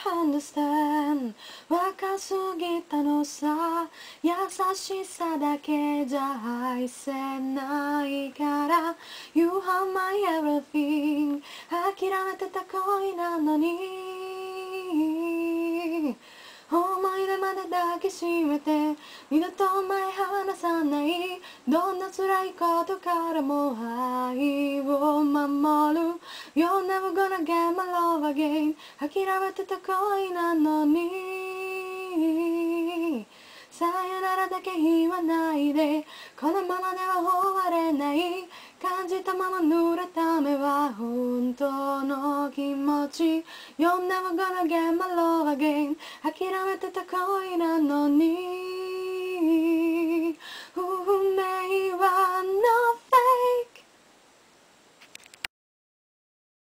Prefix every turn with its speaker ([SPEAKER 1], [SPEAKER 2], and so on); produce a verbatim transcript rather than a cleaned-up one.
[SPEAKER 1] understand 若すぎたのさ優しさだけじゃ愛せないから You are my everything 諦めてた恋なのに思い出まで抱きしめて二度と前離さないどんな辛いことからも愛を守る You're never gonna get my love again 諦めてた恋なのにさよならだけ言わないでこのままでは終われない感じたまま濡れた目は本当の気持ち You're never gonna get my love again 諦めてた恋なのに運命は No